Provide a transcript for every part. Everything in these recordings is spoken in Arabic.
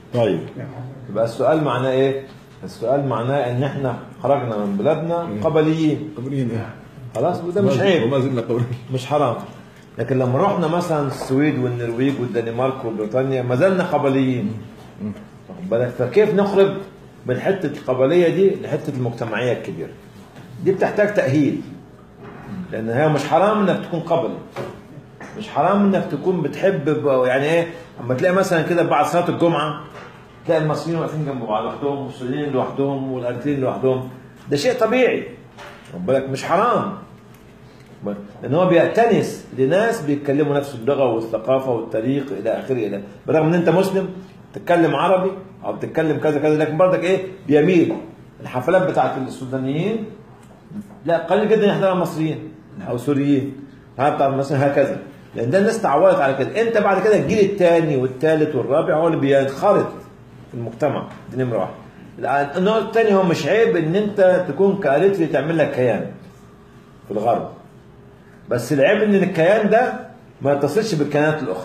طيب يبقى السؤال معناه ايه؟ السؤال معناه ان احنا خرجنا من بلادنا قبليين. قبليين ايه؟ خلاص، وده مش عيب وما زلنا قبليين، مش حرام. لكن لما رحنا مثلا السويد والنرويج والدنمارك وبريطانيا ما زلنا قبليين. واخد بالك؟ فكيف نخرج من حته القبليه دي لحته المجتمعيه الكبيره؟ دي بتحتاج تاهيل. لان هي مش حرام انك تكون قبلي، مش حرام انك تكون بتحب يعني ايه. اما تلاقي مثلا كده بعد صلاه الجمعه تلاقي المصريين واقفين جنب بعض لوحدهم والسوريين لوحدهم والارجنتينيين لوحدهم، ده شيء طبيعي. خد بالك؟ مش حرام، لان هو بيأتنس لناس بيتكلموا نفس اللغه والثقافه والتاريخ الى اخره، الى برغم ان انت مسلم تتكلم عربي او بتتكلم كذا كذا، لكن برضك ايه بيميل. الحفلات بتاعت السودانيين لا قليل جدا يحضرها مصريين او سوريين، بتاع مثلا هكذا، لان ده الناس تعودت على كده. انت بعد كده الجيل الثاني والثالث والرابع هو اللي بينخرط في المجتمع. دي نمره واحد. النوع الثاني هو مش عيب ان انت تكون كاريتري تعمل لك كيان في الغرب، بس العيب ان الكيان ده ما يتصلش بالكيانات الاخرى.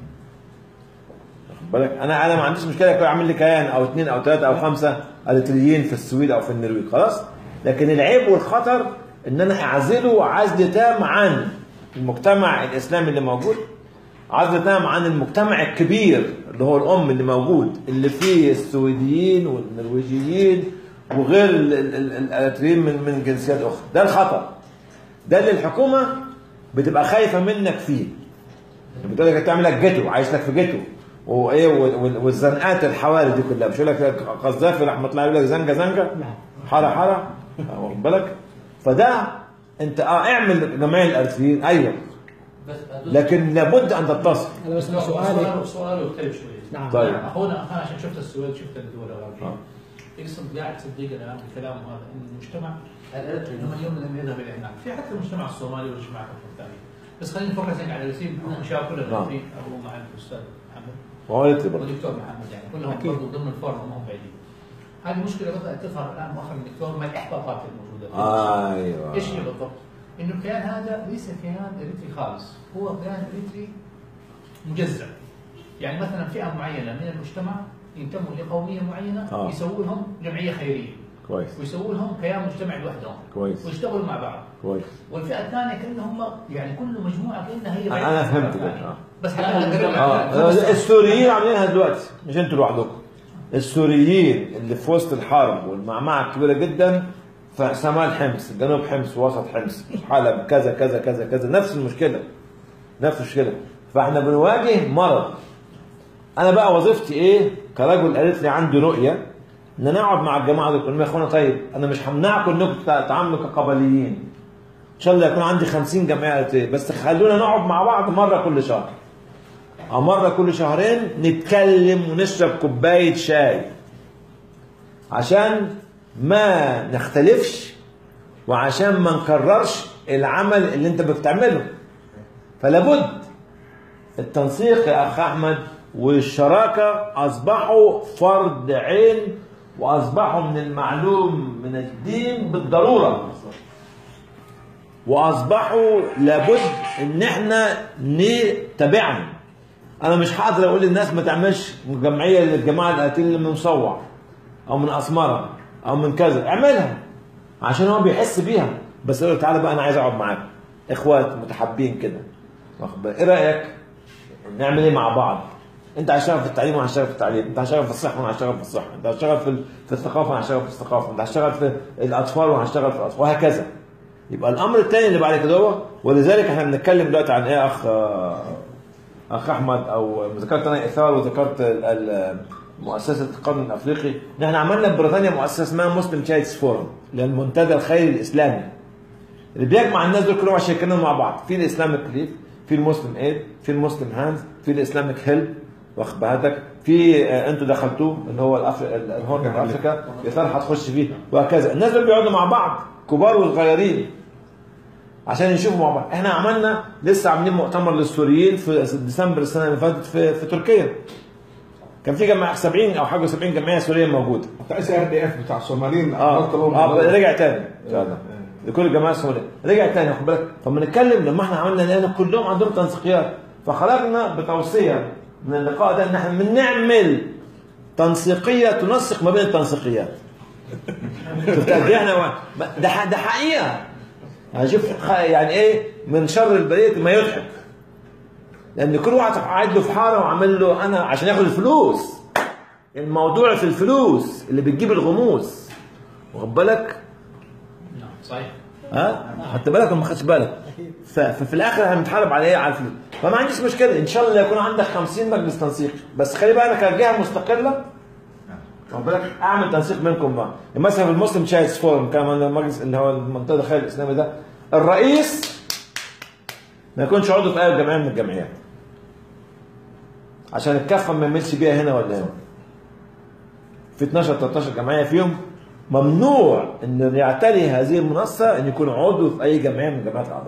واخد بالك؟ انا ما عنديش مشكله يكون اعمل لي كيان او اثنين او ثلاثه او خمسه اريتريين في السويد او في النرويج، خلاص. لكن العيب والخطر ان انا اعزله عزل تام عن المجتمع الاسلامي اللي موجود، عزل تام عن المجتمع الكبير اللي هو الام اللي موجود، اللي فيه السويديين والنرويجيين وغير الاريتريين من جنسيات اخرى. ده الخطر، ده اللي الحكومه بتبقى خايفه منك فيه. بتقول لك تعمل لك جيتو، عايش لك في جيتو وايه، والزنقات الحواري دي كلها. مش يقول لك قذافي رحمه الله يقول لك زنقه زنقه حاره حاره، واخد بالك؟ فده انت اعمل جمعيه الارثيين، ايوه، لكن لابد ان تتصل. انا بس سؤالي مختلف شويه. نعم. طيب اخونا انا عشان شفت السويد شفت الدول الغربيه يقصد قاعد تصدق الان بكلامه هذا ان المجتمع الارثري هم اليوم لم يذهب الى هناك، في حتى المجتمع الصومالي والجماعات الثانيه. بس خلينا نفكر على الارثريين نشاف كل الارثريين ابو معنا الاستاذ محمد والدكتور محمد، يعني كلهم برضه ضمن الفورم ما هم بعيدين. هذه مشكله بدات تظهر الان مؤخرا دكتور مع الاحباطات الموجوده. ايوه، ايش هي بالضبط؟ انه الكيان هذا ليس كيان اريتري خالص، هو كيان اريتري مجزع. يعني مثلا فئه معينه من المجتمع ينتموا لقوميه معينه يسووا لهم جمعيه خيريه كويس، ويسووا لهم كيان مجتمعي لوحدهم كويس، ويشتغلوا مع بعض كويس. والفئه الثانيه كانهم يعني كل مجموعه كانها هي انا فهمت كده. بس السوريين عاملينها دلوقتي، مش انتوا لوحدكم. السوريين اللي في وسط الحرب والمعمعه الكبيره جدا في شمال حمص، جنوب حمص، وسط حمص، حلب، كذا كذا كذا كذا، نفس المشكله، نفس المشكله. فاحنا بنواجه مرض. انا بقى وظيفتي ايه كرجل اريتري؟ عندي رؤيه ان انا اقعد مع الجماعه دول كلهم. يا اخوانا طيب انا مش همنعكم انكم تتعاملوا كقبليين، ان شاء الله يكون عندي 50 جمعيه اريتريه، بس خلونا نقعد مع بعض مره كل شهر او مره كل شهرين نتكلم ونشرب كوبايه شاي عشان ما نختلفش وعشان ما نكررش العمل اللي انت بتعمله. فلابد التنسيق يا اخ احمد والشراكه اصبحوا فرض عين، واصبحوا من المعلوم من الدين بالضروره، واصبحوا لابد ان احنا نتبعهم. انا مش هقدر اقول للناس ما تعملش جمعيه للجماعه القاتلين اللي من مصوع او من اسمره او من كذا، اعملها عشان هو بيحس بيها. بس اقول له تعالى بقى انا عايز اقعد معاك اخوات متحابين كده، واخد بالك؟ ايه رايك نعمل ايه مع بعض؟ انت هتشتغل في التعليم وانا هشتغل في التعليم، انت هتشتغل في الصحه وانا هشتغل في الصحه، انت هتشتغل في الثقافه وانا هشتغل في الثقافه، انت هتشتغل في الاطفال وانا هشتغل في الاطفال، وهكذا. يبقى الامر الثاني اللي بعد كده هو، ولذلك احنا بنتكلم دلوقتي عن ايه اخ احمد، او ذكرت انا اثار وذكرت مؤسسه القرن الافريقي. نحن عملنا في بريطانيا مؤسسه اسمها مسلم تشايلدز فورم، اللي هي المنتدى الخيري الاسلامي اللي بيجمع الناس دول كلهم عشان يتكلموا مع بعض. في الاسلامك ريليف، في المسلم ايد، في المسلم هاندز، في الاسلامك هيلب، واخد بالك؟ في انتوا دخلتوه اللي هو الهورن اوف افريكا، اثار هتخش فيه، وهكذا. الناس دول بيقعدوا مع بعض كبار والصغيرين عشان يشوفوا مع بعض. احنا عملنا لسه عاملين مؤتمر للسوريين في ديسمبر السنه اللي فاتت في تركيا. كان في جماعه 70 او حاجه 70 جمعيه سوريه موجوده. بتاع RDF بتاع الصوماليين رجع تاني ان شاء الله لكل الجماعه السوريه، رجع تاني، واخد بالك؟ فبنتكلم لما احنا عملنا لان كلهم عندهم تنسيقيات، فخرجنا بتوصيه من اللقاء ده ان احنا بنعمل تنسيقيه تنسق ما بين التنسيقيات. شفت قد ايه احنا ده حقيقه. هشوف يعني ايه من شر البليه ما يضحك. لان كل واحد قاعد له في حاره وعامل له انا عشان ياخد الفلوس. الموضوع في الفلوس اللي بتجيب الغموس. واخد بالك؟ نعم صحيح. خدت بالك ولا ما خدتش بالك؟ ففي الاخر هنتحارب على ايه؟ على الفلوس. فما عنديش مشكله ان شاء الله يكون عندك 50 مجلس تنسيق، بس خلي بالك كجهه مستقله. واخد بالك؟ اعمل تنسيق بينكم بقى. مثلا في المسلم تشايس فورم كان المجلس اللي هو المنتدى الخيري الاسلامي ده، الرئيس ما يكونش عضو في اي جمعيه من الجمعيات. عشان الكفه ما يملش بيها هنا ولا هنا. في 12 13 جمعيه فيهم ممنوع ان يعتري هذه المنصه ان يكون عضو في اي جمعيه من جمعيات الاعضاء.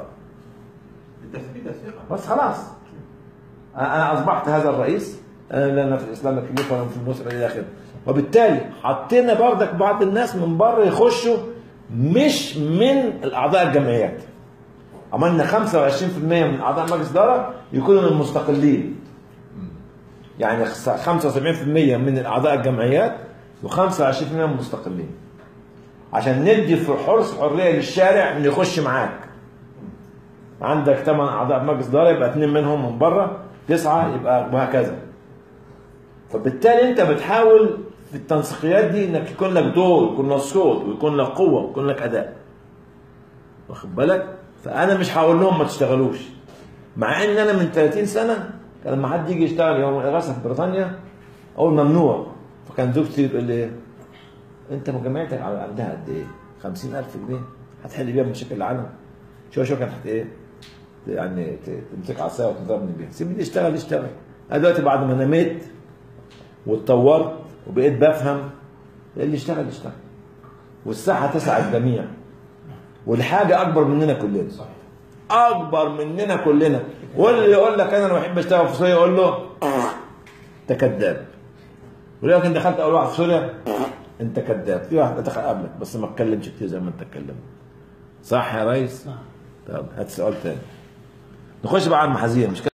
بس خلاص انا اصبحت هذا الرئيس، انا لا في الاسلام الكبير ولا في المسلم الى اخره. وبالتالي حطينا بردك بعض الناس من بره يخشوا مش من الاعضاء الجمعيات. عملنا 25% من اعضاء مجلس الاداره يكونوا من المستقلين. يعني 75% من الاعضاء الجمعيات و25% من المستقلين. عشان ندي حريه للشارع انه يخش معاك. عندك 8 اعضاء مجلس اداره يبقى 2 منهم من بره، 9 يبقى وهكذا. فبالتالي انت بتحاول في التنسيقيات دي انك يكون لك دور، يكون لك صوت، ويكون لك قوه، ويكون لك اداء. واخد بالك؟ فانا مش هقول لهم ما تشتغلوش. مع ان انا من 30 سنه كان لما حد يجي يشتغل يوم الاغاثه في بريطانيا اقول ممنوع. فكان زوجتي تقول لي انت جمعيتك عندها قد ايه؟ 50,000 جنيه هتحل بيها مشاكل العالم؟ شو كانت ايه؟ يعني تمسك عصايه وتضربني بيها. سيبني اشتغل. انا دلوقتي بعد ما نميت واتطورت وبقيت بفهم اللي يشتغل. والساحه تسع الجميع. والحاجه اكبر مننا كلنا. اكبر مننا كلنا. واللي يقول لك انا بحب اشتغل في سوريا يقول له انت كذاب. ولو كنت دخلت اول واحد في سوريا انت كذاب. في واحد دخل قبلك بس ما اتكلمش كتير زي ما انت اتكلمت. صح يا ريس؟ طب هات سؤال تاني. نخش بقى على المحاذير. مش